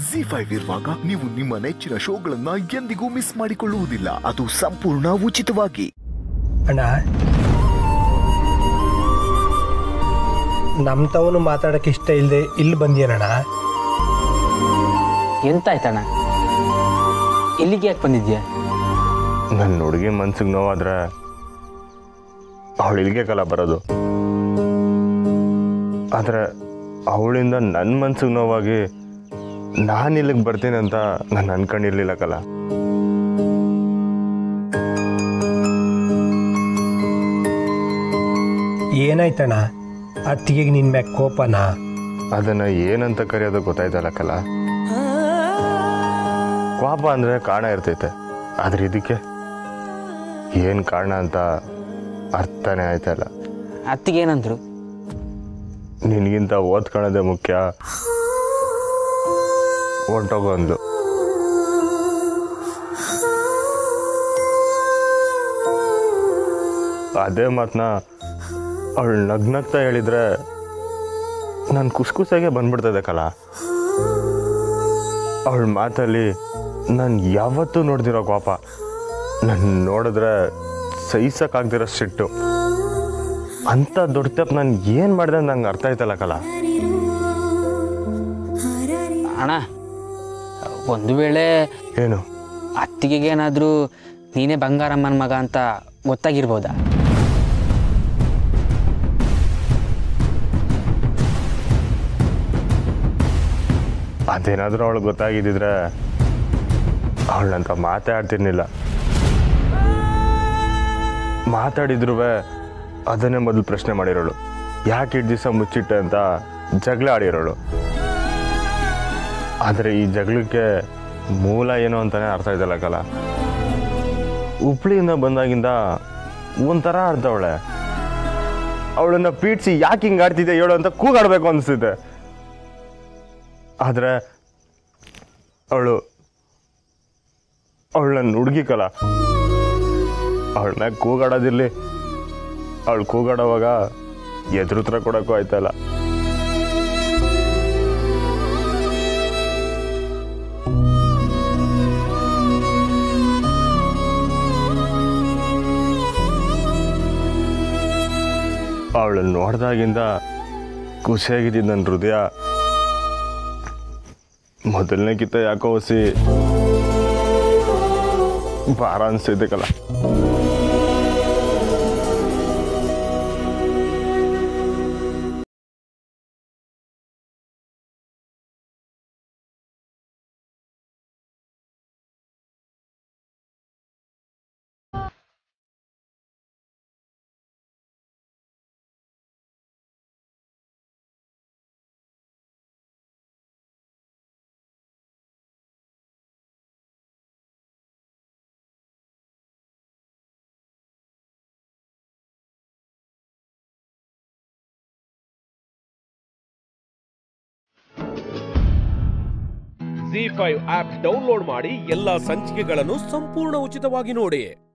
Z5 ಇರುವಾಗ ನೀವು ನಿಮ್ಮ ನೆಚ್ಚಿನ ಶೋಗಳನ್ನ ಎಂದಿಗೂ ಮಿಸ್ ಮಾಡಿಕೊಳ್ಳುವುದಿಲ್ಲ. ಅದು ಸಂಪೂರ್ಣ ಉಚಿತವಾಗಿ. ಅಣ್ಣ, ನಮ್ಮ ತವನು ಮಾತಾಡಕ್ಕೆ ಇಷ್ಟ ಇಲ್ಲದೆ ಇಲ್ಲಿ ಬಂದಿಯನಣ್ಣ. ಎಂತಾಯ್ತಣ್ಣ? ಇಲ್ಲಿಗೆ ಯಾಕೆ ಬಂದಿದ್ಯಾ? ನನ್ನ ಹುಡುಗಿ ಮನ್ಸಿಗೆ ನೋವಾದ್ರೆ ಅವಳು ಇಲ್ಲಿಗೆ ಕಾಲ ಬರೋದು. ಆದರೆ ಅವಳಿಂದ ನನ್ನ ಮನ್ಸಿಗೆ ನೋವಾಗಿ ನಾನು ಇಲ್ಲಿಗೆ ಬರ್ತೀನಿ ಅಂತ ನಾನು ಅನ್ಕೊಂಡಿರ್ಲಿಲ್ಲ ಕಲ. ಏನಾಯ್ತಣ್ಣ? ಅತ್ತಿಗೆ ನಿನ್ ಮ್ಯಾಗ ಕೋಪನ? ಅದನ್ನು ಏನಂತ ಕರೆಯೋದು ಗೊತ್ತಾಯ್ತಲ್ಲ ಕಲ. ಕೋಪ ಅಂದರೆ ಕಾರಣ ಇರ್ತೈತೆ, ಆದ್ರೆ ಇದಕ್ಕೆ ಏನು ಕಾರಣ ಅಂತ ಅರ್ಥನೇ ಆಯ್ತಲ್ಲ. ಅತ್ತಿಗೆ ಏನಂದ್ರು? ನಿನಗಿಂತ ಓದ್ಕೊಳ್ಳೋದೇ ಮುಖ್ಯ, ಹೊಂಟೋಗೋ ಅಂದ್ಲು. ಅದೇ ಮಾತನ್ನ ಅವಳು ನಗ್ನಗ್ತಾ ಹೇಳಿದ್ರೆ ನಾನು ಕುಸ್ಕುಸಾಗೆ ಬಂದ್ಬಿಡ್ತದೆ ಕಲ. ಅವಳ ಮಾತಲ್ಲಿ ನಾನು ಯಾವತ್ತೂ ನೋಡ್ದಿರೋ ಕೋಪ, ನಾನು ನೋಡಿದ್ರೆ ಸಹಿಸಕ್ಕಾಗ್ದಿರೋ ಸಿಟ್ಟು. ಅಂಥ ದೊಡ್ಡ ತಪ್ಪು ನಾನು ಏನು ಮಾಡಿದೆ ನಂಗೆ ಅರ್ಥ ಆಯ್ತಲ್ಲ ಕಲ. ಅಣ್ಣ, ಒಂದು ವೇಳೆ ಏನು ಅತ್ತಿಗೆಗೇನಾದರೂ ನೀನೇ ಬಂಗಾರಮ್ಮನ ಮಗ ಅಂತ ಗೊತ್ತಾಗಿರ್ಬೋದಾ? ಅದೇನಾದರೂ ಅವಳು ಗೊತ್ತಾಗಿದ್ದಿದ್ರೆ ಅವಳಂತ ಮಾತಾಡ್ತಿರ್ಲಿಲ್ಲ. ಮಾತಾಡಿದ್ರು ಅದನ್ನೇ ಮೊದಲು ಪ್ರಶ್ನೆ ಮಾಡಿರೋಳು. ಯಾಕೆ ಇಷ್ಟು ದಿವಸ ಮುಚ್ಚಿಟ್ಟೆ ಅಂತ ಜಗಳ ಆಡಿರೋಳು. ಆದರೆ ಈ ಜಗಳಕ್ಕೆ ಮೂಲ ಏನು ಅಂತಾನೆ ಅರ್ಥ ಆಯ್ತಲ್ಲ ಕಲ. ಹುಬ್ಳಿಯಿಂದ ಬಂದಾಗಿಂದ ಒಂಥರ ಆಡ್ತವಳೆ. ಅವಳನ್ನ ಪೀಡ್ಸಿ ಯಾಕೆ ಹಿಂಗೆ ಆಡ್ತಿದ್ದೆ ಹೇಳು ಅಂತ ಕೂಗಾಡಬೇಕು ಅನಿಸುತ್ತೆ. ಆದರೆ ಅವಳು ನನ್ನ ಹುಡುಗಿ ಕಲ. ಅವಳ ಮ್ಯಾಗ ಕೂಗಾಡೋದಿರಲಿ, ಅವಳು ಕೂಗಾಡೋವಾಗ ಎದುರುತ್ರ ಕೊಡೋಕ್ಕೂ ಆಯ್ತಲ್ಲ. ಅವಳನ್ನು ನೋಡ್ದಾಗಿಂದ ಖುಷಿಯಾಗಿದ್ದಿದ್ದು ನನ್ನ ಹೃದಯ ಮೊದಲನೇಕ್ಕಿಂತ ಯಾಕೋ ಹೊಸಿ ಭಾರ ಅನಿಸ್ತೈತೆ ಕಲ. Z5 ಆಪ್ ಡೌನ್ಲೋಡ್ ಮಾಡಿ ಎಲ್ಲಾ ಸಂಚಿಕೆಗಳನ್ನು ಸಂಪೂರ್ಣ ಉಚಿತವಾಗಿ ನೋಡಿ.